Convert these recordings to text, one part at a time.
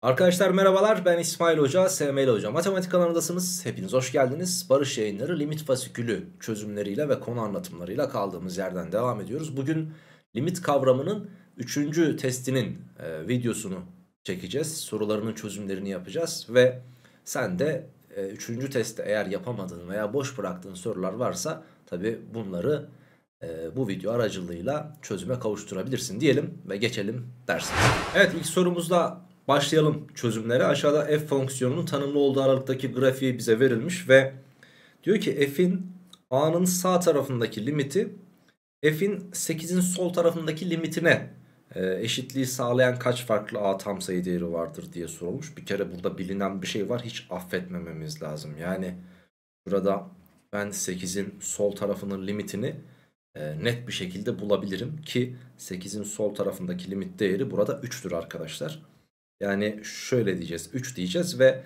Arkadaşlar merhabalar, ben İsmail Hoca, SML Hoca. Matematik alanındasınız. Hepiniz hoş geldiniz. Barış Yayınları limit fasikülü çözümleriyle ve konu anlatımlarıyla kaldığımız yerden devam ediyoruz. Bugün limit kavramının 3. testinin videosunu çekeceğiz. Sorularının çözümlerini yapacağız ve sen de 3. testte eğer yapamadığın veya boş bıraktığın sorular varsa tabi bunları bu video aracılığıyla çözüme kavuşturabilirsin diyelim ve geçelim derse. Evet, ilk sorumuzda başlayalım çözümlere. Aşağıda f fonksiyonunun tanımlı olduğu aralıktaki grafiği bize verilmiş ve diyor ki f'in a'nın sağ tarafındaki limiti f'in 8'in sol tarafındaki limitine eşitliği sağlayan kaç farklı a tam sayı değeri vardır diye sorulmuş. Bir kere burada bilinen bir şey var, hiç affetmememiz lazım. Yani burada ben 8'in sol tarafının limitini net bir şekilde bulabilirim ki 8'in sol tarafındaki limit değeri burada 3'tür arkadaşlar. Yani şöyle diyeceğiz, 3 diyeceğiz ve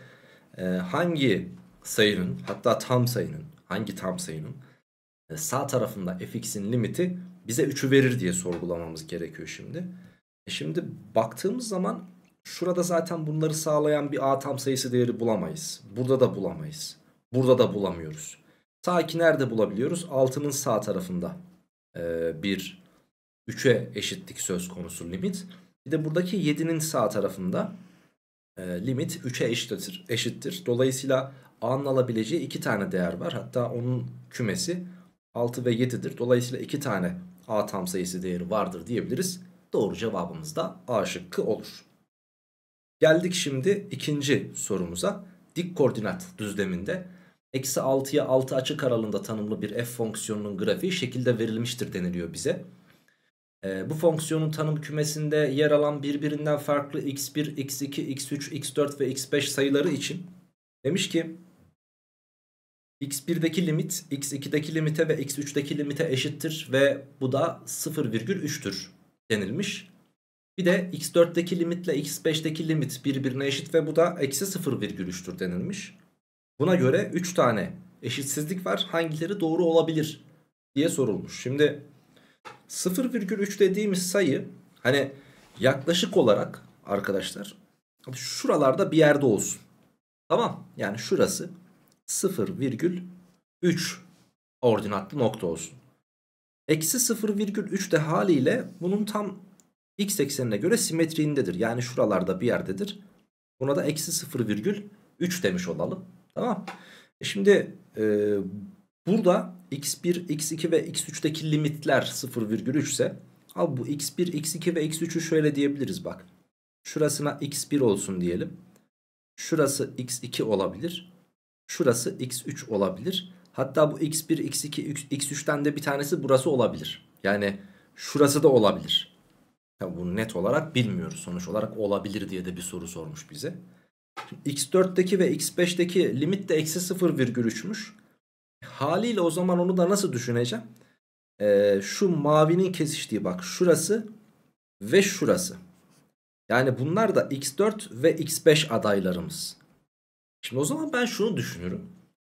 hangi sayının, hatta tam sayının, hangi tam sayının sağ tarafında fx'in limiti bize 3'ü verir diye sorgulamamız gerekiyor şimdi. Şimdi baktığımız zaman şurada zaten bunları sağlayan bir a tam sayısı değeri bulamayız. Burada da bulamayız. Burada da bulamıyoruz. Ta ki nerede bulabiliyoruz? 6'nın sağ tarafında bir 3'e eşitlik söz konusu limit. Bir de buradaki 7'nin sağ tarafında limit 3'e eşittir. Dolayısıyla a'nın alabileceği 2 tane değer var. Hatta onun kümesi 6 ve 7'dir. Dolayısıyla 2 tane a tam sayısı değeri vardır diyebiliriz. Doğru cevabımız da A şıkkı olur. Geldik şimdi ikinci sorumuza. Dik koordinat düzleminde eksi 6'ya 6 açık aralığında tanımlı bir f fonksiyonunun grafiği şekilde verilmiştir deniliyor bize. Bu fonksiyonun tanım kümesinde yer alan birbirinden farklı x1, x2, x3, x4 ve x5 sayıları için demiş ki x1'deki limit x2'deki limite ve x3'deki limite eşittir ve bu da 0,3'tür denilmiş. Bir de x4'teki limitle x5'teki limit birbirine eşit ve bu da eksi 0,3'tür denilmiş. Buna göre 3 tane eşitsizlik var, hangileri doğru olabilir diye sorulmuş. Şimdi 0,3 dediğimiz sayı hani yaklaşık olarak arkadaşlar şuralarda bir yerde olsun. Tamam, yani şurası 0,3 ordinatlı nokta olsun. Eksi 0,3 de haliyle bunun tam x eksenine göre simetriğindedir. Yani şuralarda bir yerdedir. Buna da eksi 0,3 demiş olalım. Tamam. Şimdi burada x1, x2 ve x3'teki limitler 0,3 ise al bu x1, x2 ve x3'ü şöyle diyebiliriz bak. Şurasına x1 olsun diyelim. Şurası x2 olabilir. Şurası x3 olabilir. Hatta bu x1, x2, x3'ten de bir tanesi burası olabilir. Yani şurası da olabilir. Tabii bunu net olarak bilmiyoruz. Sonuç olarak olabilir diye de bir soru sormuş bize. Şimdi x4'teki ve x5'teki limit de eksi 0,3'müş. Haliyle o zaman onu da nasıl düşüneceğim? Şu mavinin kesiştiği bak şurası ve şurası. Yani bunlar da x4 ve x5 adaylarımız. Şimdi o zaman ben şunu düşünürüm.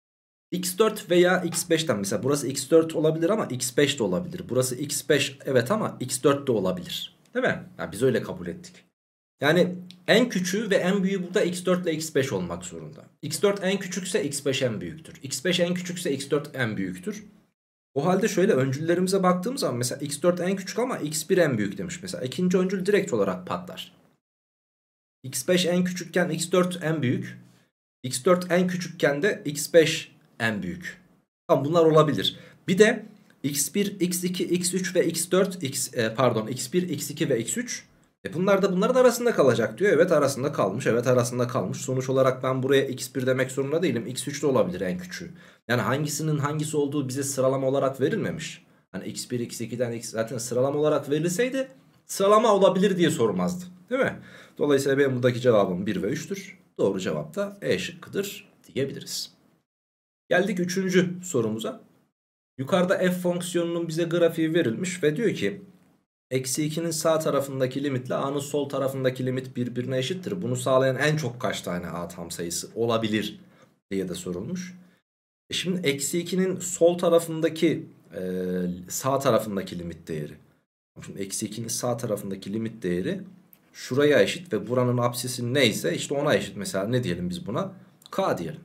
x4 veya x5'ten mesela burası x4 olabilir ama x5 de olabilir. Burası x5 evet ama x4 de olabilir. Değil mi? Yani biz öyle kabul ettik. Yani en küçüğü ve en büyüğü burada x4 ile x5 olmak zorunda. x4 en küçükse x5 en büyüktür. x5 en küçükse x4 en büyüktür. O halde şöyle öncüllerimize baktığımız zaman mesela x4 en küçük ama x1 en büyük demiş. Mesela ikinci öncül direkt olarak patlar. x5 en küçükken x4 en büyük. x4 en küçükken de x5 en büyük. Tamam, bunlar olabilir. Bir de x1, x2, x3 ve x4 x1, x2 ve x3 bunlar da bunların arasında kalacak diyor. Evet arasında kalmış. Evet arasında kalmış. Sonuç olarak ben buraya x1 demek zorunda değilim. x3 de olabilir en küçüğü. Yani hangisinin hangisi olduğu bize sıralama olarak verilmemiş. Hani x1, x2'den zaten sıralama olarak verilseydi sıralama olabilir diye sormazdı. Değil mi? Dolayısıyla benim buradaki cevabım 1 ve 3'tür. Doğru cevap da E şıkkıdır diyebiliriz. Geldik 3. sorumuza. Yukarıda f fonksiyonunun bize grafiği verilmiş ve diyor ki eksi 2'nin sağ tarafındaki limitle a'nın sol tarafındaki limit birbirine eşittir. Bunu sağlayan en çok kaç tane a tam sayısı olabilir diye de sorulmuş. Şimdi eksi 2'nin sol tarafındaki sağ tarafındaki limit değeri. Şimdi eksi 2'nin sağ tarafındaki limit değeri şuraya eşit ve buranın apsisi neyse işte ona eşit. Mesela ne diyelim biz buna? K diyelim.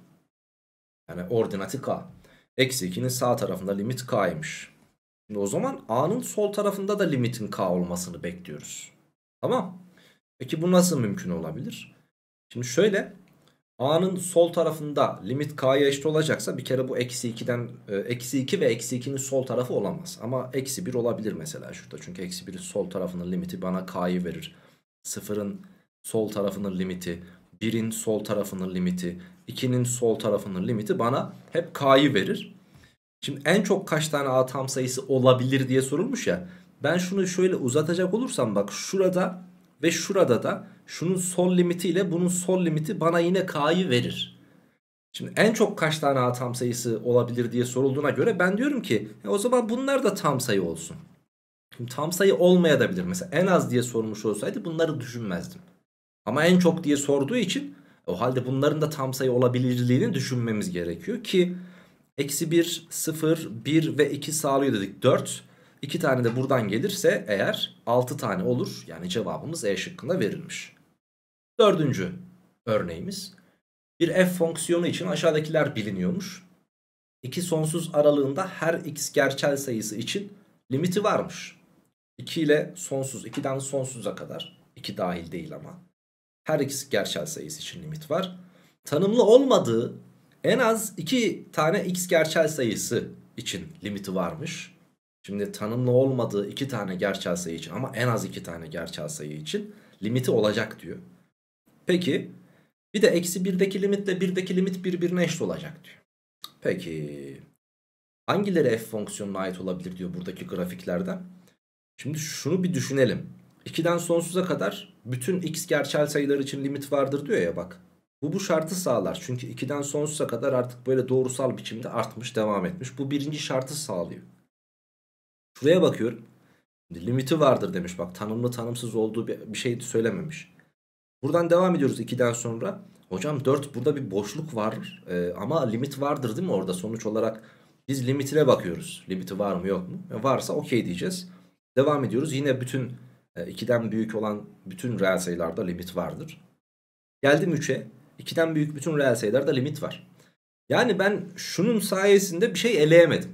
Yani ordinati K. Eksi 2'nin sağ tarafında limit K'ymış. Şimdi o zaman A'nın sol tarafında da limitin K olmasını bekliyoruz. Tamam. Peki bu nasıl mümkün olabilir? Şimdi şöyle. A'nın sol tarafında limit K'ya eşit olacaksa bir kere bu eksi 2'den eksi 2 ve eksi 2'nin sol tarafı olamaz. Ama eksi 1 olabilir mesela şurada. Çünkü eksi 1'in sol tarafının limiti bana K'yı verir. 0'ın sol tarafının limiti, 1'in sol tarafının limiti, 2'nin sol tarafının limiti bana hep K'yı verir. Şimdi en çok kaç tane A tam sayısı olabilir diye sorulmuş ya. Ben şunu şöyle uzatacak olursam bak şurada ve şurada da şunun sol limiti ile bunun sol limiti bana yine K'yı verir. Şimdi en çok kaç tane A tam sayısı olabilir diye sorulduğuna göre ben diyorum ki o zaman bunlar da tam sayı olsun. Şimdi tam sayı olmayabilir. Mesela en az diye sormuş olsaydı bunları düşünmezdim. Ama en çok diye sorduğu için o halde bunların da tam sayı olabilirliğini düşünmemiz gerekiyor ki eksi 1, 0, 1 ve 2 sağlıyor dedik 4. 2 tane de buradan gelirse eğer 6 tane olur. Yani cevabımız E şıkkında verilmiş. Dördüncü örneğimiz. Bir f fonksiyonu için aşağıdakiler biliniyormuş. 2 sonsuz aralığında her x gerçel sayısı için limiti varmış. 2 ile sonsuz, 2'den sonsuza kadar. 2 dahil değil ama. Her x gerçel sayısı için limit var. Tanımlı olmadığı en az 2 tane x gerçel sayısı için limiti varmış. Şimdi tanımlı olmadığı 2 tane gerçel sayı için ama en az 2 tane gerçel sayı için limiti olacak diyor. Peki bir de eksi 1'deki limitle 1'deki limit birbirine eşit olacak diyor. Peki hangileri f fonksiyonuna ait olabilir diyor buradaki grafiklerden. Şimdi şunu bir düşünelim. 2'den sonsuza kadar bütün x gerçel sayılar için limit vardır diyor ya bak. Bu şartı sağlar. Çünkü 2'den sonsuza kadar artık böyle doğrusal biçimde artmış, devam etmiş. Bu birinci şartı sağlıyor. Şuraya bakıyorum. Limiti vardır demiş bak. Tanımlı tanımsız olduğu bir şey söylememiş. Buradan devam ediyoruz 2'den sonra. Hocam 4 burada bir boşluk var. Ama limit vardır değil mi orada? Sonuç olarak biz limitine bakıyoruz. Limiti var mı yok mu? Varsa okey diyeceğiz. Devam ediyoruz. Yine bütün 2'den büyük olan bütün reel sayılarda limit vardır. Geldim 3'e. 2'den büyük bütün reel sayılarda limit var. Yani ben şunun sayesinde bir şey eleyemedim.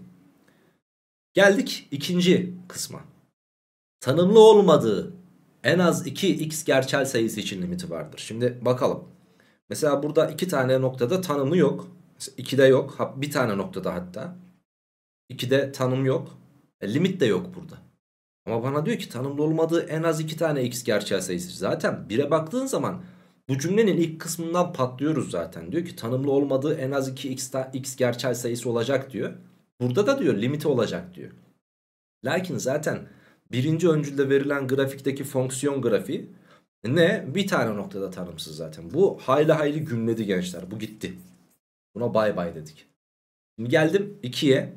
Geldik ikinci kısma. Tanımlı olmadığı en az 2 x gerçel sayısı için limiti vardır. Şimdi bakalım. Mesela burada 2 tane noktada tanımı yok. 2'de yok. Bir tane noktada hatta. 2'de tanım yok. Limit de yok burada. Ama bana diyor ki tanımlı olmadığı en az 2 tane x gerçel sayısı. Zaten 1'e baktığın zaman bu cümlenin ilk kısmından patlıyoruz zaten. Diyor ki tanımlı olmadığı en az 2 x gerçel sayısı olacak diyor. Burada da diyor limiti olacak diyor. Lakin zaten birinci öncülde verilen grafikteki fonksiyon grafiği ne? Bir tane noktada tanımsız zaten. Bu hayli hayli gümledi gençler. Bu gitti. Buna bay bay dedik. Şimdi geldim 2'ye.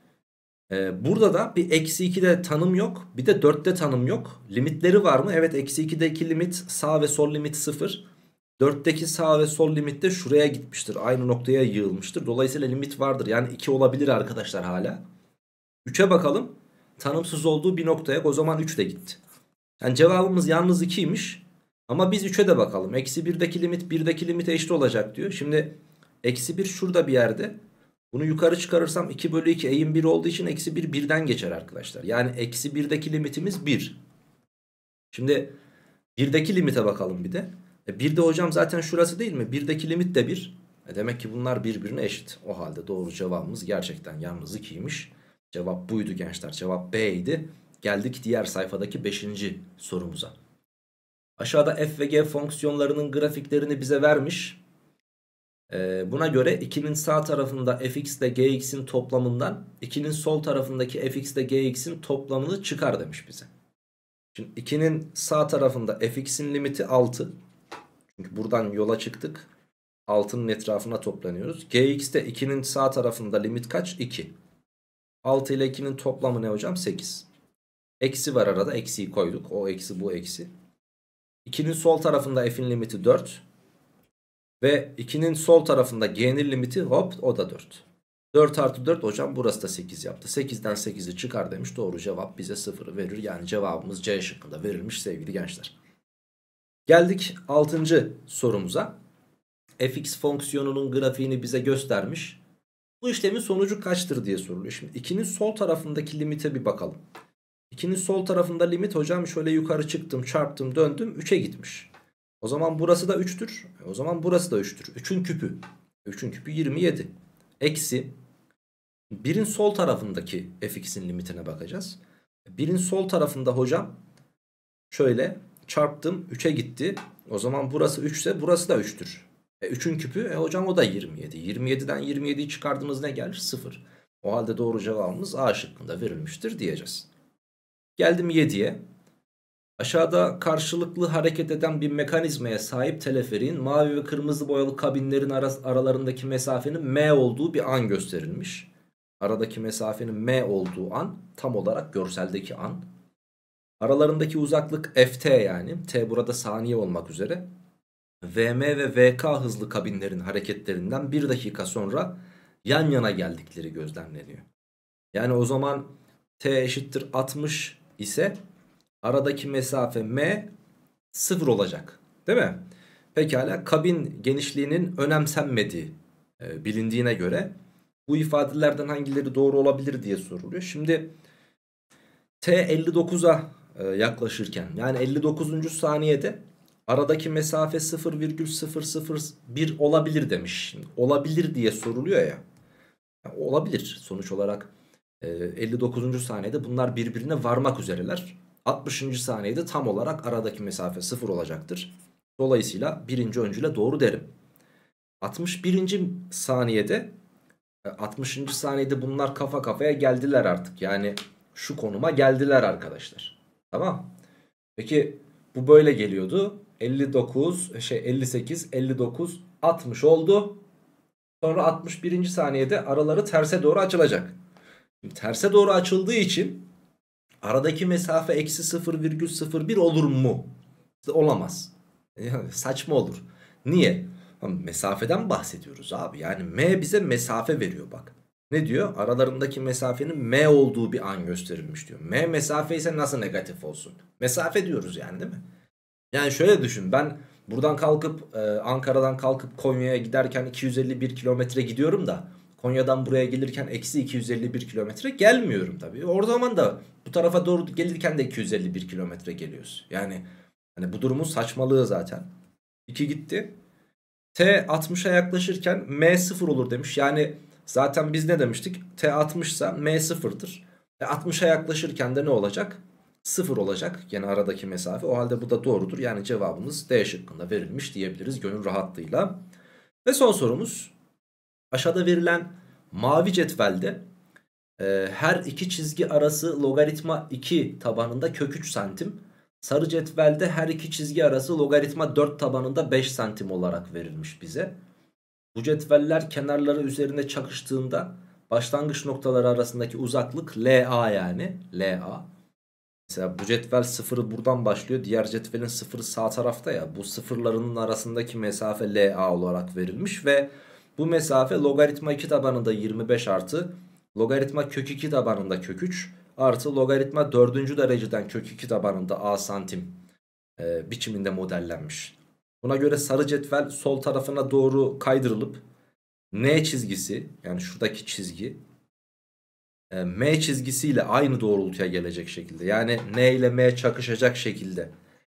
Burada da bir eksi 2'de tanım yok. Bir de 4'te tanım yok. Limitleri var mı? Evet, eksi 2'deki limit sağ ve sol limit 0. 4'teki sağ ve sol limit de şuraya gitmiştir. Aynı noktaya yığılmıştır. Dolayısıyla limit vardır. Yani 2 olabilir arkadaşlar hala. 3'e bakalım. Tanımsız olduğu bir noktaya, o zaman 3 de gitti. Yani cevabımız yalnız 2'ymiş. Ama biz 3'e de bakalım. Eksi 1'deki limit 1'deki limite eşit olacak diyor. Şimdi eksi 1 şurada bir yerde. Bunu yukarı çıkarırsam 2 bölü 2 eğim 1 olduğu için eksi 1 birden geçer arkadaşlar. Yani eksi 1'deki limitimiz 1. Şimdi 1'deki limite bakalım bir de. 1 de hocam zaten şurası değil mi? 1'deki limit de 1. Demek ki bunlar birbirine eşit. O halde doğru cevabımız gerçekten yalnız 2'ymiş. Cevap buydu gençler. Cevap B'ydi. Geldik diğer sayfadaki 5. sorumuza. Aşağıda f ve g fonksiyonlarının grafiklerini bize vermiş. Buna göre 2'nin sağ tarafında fx ile gx'in toplamından 2'nin sol tarafındaki fx ile gx'in toplamını çıkar demiş bize. Şimdi 2'nin sağ tarafında fx'in limiti 6. Çünkü buradan yola çıktık. 6'nın etrafına toplanıyoruz. Gx'te 2'nin sağ tarafında limit kaç? 2. 6 ile 2'nin toplamı ne hocam? 8. Eksi var arada. Eksiyi koyduk. O eksi bu eksi. 2'nin sol tarafında f'in limiti 4. Ve 2'nin sol tarafında g'nin limiti hop o da 4. 4 artı 4 hocam burası da 8 yaptı. 8'den 8'i çıkar demiş. Doğru cevap bize 0'ı verir. Yani cevabımız C şıkkında verilmiş sevgili gençler. Geldik 6. sorumuza. Fx fonksiyonunun grafiğini bize göstermiş. Bu işlemin sonucu kaçtır diye soruluyor. Şimdi 2'nin sol tarafındaki limite bir bakalım. 2'nin sol tarafında limit hocam şöyle yukarı çıktım, çarptım, döndüm, 3'e gitmiş. O zaman burası da 3'tür. O zaman burası da 3'tür. 3'ün küpü. 3'ün küpü 27. Eksi 1'in sol tarafındaki fx'in limitine bakacağız. 1'in sol tarafında hocam şöyle çarptım, 3'e gitti. O zaman burası 3 ise burası da 3'tür. 3'ün küpü hocam o da 27. 27'den 27'yi çıkardığımız ne gelir? 0. O halde doğru cevabımız A şıkkında verilmiştir diyeceğiz. Geldim 7'ye. Aşağıda karşılıklı hareket eden bir mekanizmaya sahip teleferiğin mavi ve kırmızı boyalı kabinlerin aralarındaki mesafenin m olduğu bir an gösterilmiş. Aradaki mesafenin m olduğu an tam olarak görseldeki an. Aralarındaki uzaklık ft, yani t burada saniye olmak üzere. Vm ve vk hızlı kabinlerin hareketlerinden 1 dakika sonra yan yana geldikleri gözlemleniyor. Yani o zaman t eşittir 60 ise aradaki mesafe m 0 olacak, değil mi? Pekala, kabin genişliğinin önemsenmediği bilindiğine göre bu ifadelerden hangileri doğru olabilir diye soruluyor. Şimdi t 59'a yaklaşırken, yani 59. saniyede aradaki mesafe 0,001 olabilir demiş. Şimdi olabilir diye soruluyor ya. Yani olabilir sonuç olarak. 59. saniyede bunlar birbirine varmak üzereler. 60. saniyede tam olarak aradaki mesafe 0 olacaktır. Dolayısıyla birinci öncüle doğru derim. 61. saniyede 60. saniyede bunlar kafa kafaya geldiler artık. Yani şu konuma geldiler arkadaşlar. Tamam. Peki bu böyle geliyordu. 58, 59, 60 oldu. Sonra 61. saniyede araları terse doğru açılacak. Şimdi terse doğru açıldığı için aradaki mesafe eksi 0,01 olur mu? Olamaz. Yani saçma olur. Niye? Mesafeden bahsediyoruz abi. Yani m bize mesafe veriyor bak. Ne diyor? Aralarındaki mesafenin m olduğu bir an gösterilmiş diyor. M mesafe ise nasıl negatif olsun? Mesafe diyoruz yani, değil mi? Yani şöyle düşün, ben buradan kalkıp Ankara'dan kalkıp Konya'ya giderken 251 kilometre gidiyorum da Konya'dan buraya gelirken eksi 251 kilometre gelmiyorum tabii. O zaman da bu tarafa doğru gelirken de 251 kilometre geliyoruz. Yani hani bu durumun saçmalığı zaten. 2 gitti. T 60'a yaklaşırken M 0 olur demiş. Yani zaten biz ne demiştik? T 60 ise M 0'dır. 60'a yaklaşırken de ne olacak? 0 olacak. Yani aradaki mesafe. O halde bu da doğrudur. Yani cevabımız D şıkkında verilmiş diyebiliriz gönül rahatlığıyla. Ve son sorumuz. Aşağıda verilen mavi cetvelde her iki çizgi arası logaritma 2 tabanında kök 3 santim. Sarı cetvelde her iki çizgi arası logaritma 4 tabanında 5 santim olarak verilmiş bize. Bu cetveller kenarları üzerine çakıştığında başlangıç noktaları arasındaki uzaklık LA, yani LA. Mesela bu cetvel sıfırı buradan başlıyor. Diğer cetvelin sıfırı sağ tarafta ya. Bu sıfırlarının arasındaki mesafe LA olarak verilmiş ve bu mesafe logaritma 2 tabanında 25 artı logaritma kök 2 tabanında kök 3 artı logaritma 4. dereceden kök 2 tabanında a santim biçiminde modellenmiş. Buna göre sarı cetvel sol tarafına doğru kaydırılıp N çizgisi, yani şuradaki çizgi M çizgisiyle aynı doğrultuya gelecek şekilde, yani N ile M çakışacak şekilde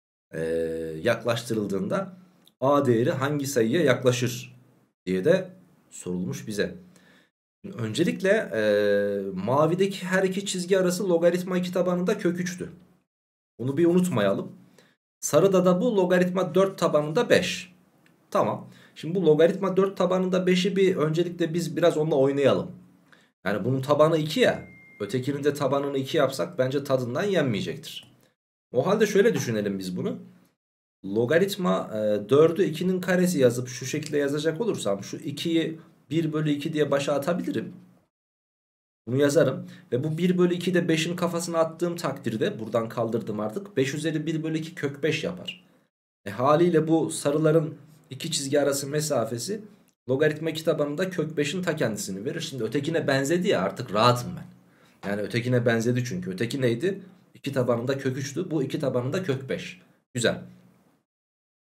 yaklaştırıldığında A değeri hangi sayıya yaklaşır diye de sorulmuş bize. Öncelikle mavideki her iki çizgi arası logaritma 2 tabanında kök 3'tü. Bunu bir unutmayalım. Sarıda da bu logaritma 4 tabanında 5. Tamam. Şimdi bu logaritma 4 tabanında 5'i bir öncelikle biz biraz onunla oynayalım. Yani bunun tabanı 2 ya. Ötekinin de tabanını 2 yapsak bence tadından yenmeyecektir. O halde şöyle düşünelim biz bunu. Logaritma 4'ü 2'nin karesi yazıp şu şekilde yazacak olursam şu 2'yi 1 bölü 2 diye başa atabilirim. Bunu yazarım. Ve bu 1 bölü 2'yi de 5'in kafasına attığım takdirde buradan kaldırdım artık. 5 üzeri 1 bölü 2 kök 5 yapar. Haliyle bu sarıların iki çizgi arası mesafesi logaritma 2 tabanında kök 5'in ta kendisini verir. Şimdi ötekine benzedi ya, artık rahatım ben. Yani ötekine benzedi çünkü. Öteki neydi? 2 tabanında kök 3'tü. Bu 2 tabanında kök 5. Güzel.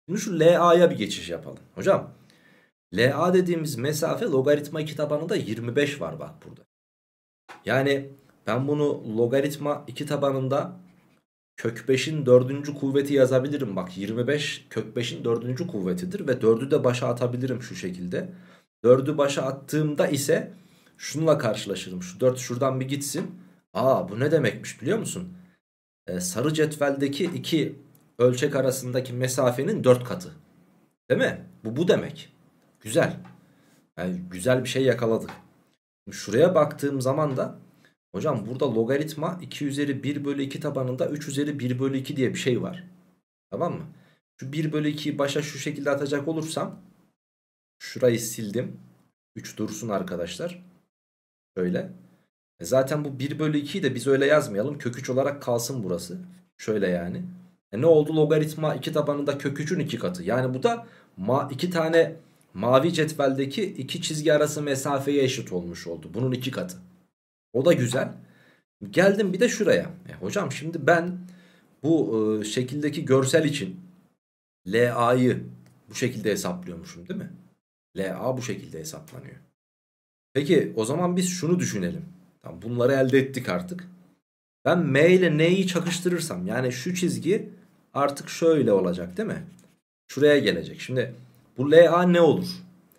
Şimdi şu LA'ya bir geçiş yapalım. Hocam LA dediğimiz mesafe logaritma 2 tabanında 25 var bak burada. Yani ben bunu logaritma 2 tabanında kök 5'in 4. kuvveti yazabilirim. Bak 25 kök 5'in 4. kuvvetidir ve 4'ü de başa atabilirim şu şekilde. 4'ü başa attığımda ise şununla karşılaşırım. Şu 4 şuradan bir gitsin. Aa, bu ne demekmiş biliyor musun? Sarı cetveldeki iki ölçek arasındaki mesafenin 4 katı. Değil mi? Bu demek. Güzel. Yani güzel bir şey yakaladık. Şuraya baktığım zaman da hocam burada logaritma 2 üzeri 1 bölü 2 tabanında 3 üzeri 1 bölü 2 diye bir şey var. Tamam mı? Şu 1 bölü 2'yi başa şu şekilde atacak olursam şurayı sildim. 3 dursun arkadaşlar. Şöyle. Zaten bu 1 bölü 2'yi de biz öyle yazmayalım. Kök 3 olarak kalsın burası. Şöyle yani. Ne oldu? Logaritma 2 tabanında kök 3'ün 2 katı. Yani bu da iki tane mavi cetveldeki iki çizgi arası mesafeye eşit olmuş oldu. Bunun 2 katı. O da güzel. Geldim bir de şuraya. Hocam şimdi ben bu şekildeki görsel için LA'yı bu şekilde hesaplıyormuşum değil mi? LA bu şekilde hesaplanıyor. Peki o zaman biz şunu düşünelim. Tamam, bunları elde ettik artık. Ben M ile N'yi çakıştırırsam yani şu çizgi artık şöyle olacak değil mi? Şuraya gelecek. Şimdi bu LA ne olur?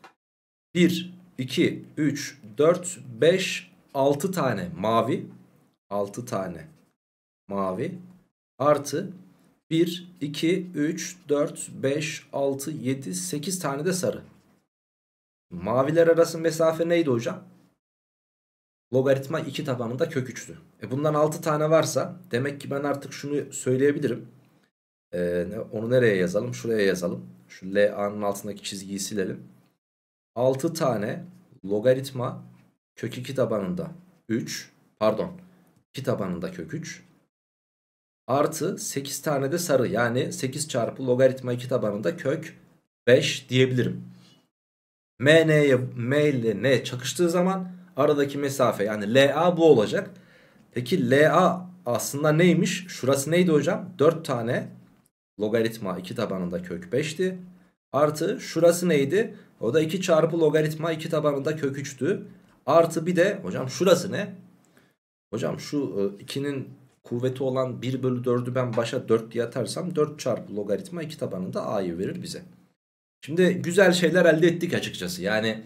1, 2, 3, 4, 5, 6 tane mavi. 6 tane mavi artı 1, 2, 3, 4, 5, 6, 7, 8 tane de sarı. Maviler arası mesafe neydi hocam? Logaritma 2 tabanında kök 3'tü. Bundan 6 tane varsa demek ki ben artık şunu söyleyebilirim. Onu nereye yazalım? Şuraya yazalım. Şu LA'nın altındaki çizgiyi silelim. 6 tane logaritma kök 2 tabanında 3, pardon 2 tabanında kök 3 artı 8 tane de sarı, yani 8 çarpı logaritma 2 tabanında kök 5 diyebilirim. M ile N çakıştığı zaman aradaki mesafe yani LA bu olacak. Peki LA aslında neymiş? Şurası neydi hocam? 4 tane logaritma 2 tabanında kök 5'ti. Artı şurası neydi? O da 2 çarpı logaritma 2 tabanında kök 3'tü. Artı bir de hocam şurası ne? Hocam şu 2'nin kuvveti olan 1 bölü 4'ü ben başa 4 diye atarsam 4 çarpı logaritma 2 tabanında A'yı verir bize. Şimdi güzel şeyler elde ettik açıkçası. Yani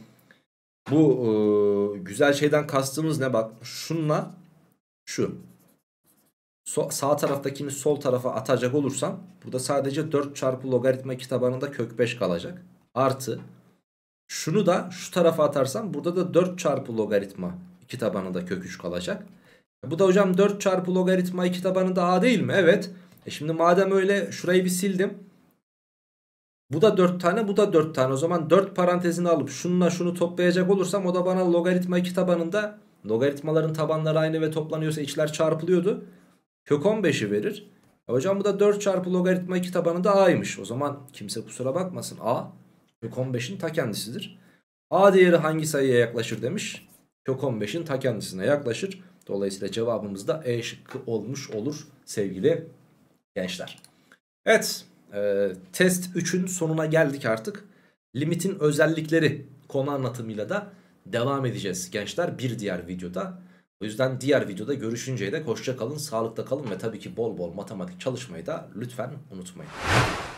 bu güzel şeyden kastımız ne? Bak şunla şu. Sağ taraftakini sol tarafa atacak olursam burada sadece 4 çarpı logaritma 2 tabanında kök 5 kalacak. Artı şunu da şu tarafa atarsam burada da 4 çarpı logaritma 2 tabanında kök 3 kalacak. Bu da hocam 4 çarpı logaritma 2 tabanında A değil mi? Evet. Şimdi madem öyle şurayı bir sildim. Bu da 4 tane, bu da 4 tane. O zaman 4 parantezini alıp şununla şunu toplayacak olursam o da bana logaritma 2 tabanında, logaritmaların tabanları aynı ve toplanıyorsa içler çarpılıyordu, kök 15'i verir. Hocam bu da 4 çarpı logaritma 2 tabanında A'ymış. O zaman kimse kusura bakmasın, A kök 15'in ta kendisidir. A değeri hangi sayıya yaklaşır demiş. Kök 15'in ta kendisine yaklaşır. Dolayısıyla cevabımız da E şıkkı olmuş olur sevgili gençler. Evet, test 3'ün sonuna geldik artık. Limitin özellikleri konu anlatımıyla da devam edeceğiz gençler bir diğer videoda. O yüzden diğer videoda görüşünceye dek hoşça kalın, sağlıkta kalın ve tabii ki bol bol matematik çalışmayı da lütfen unutmayın.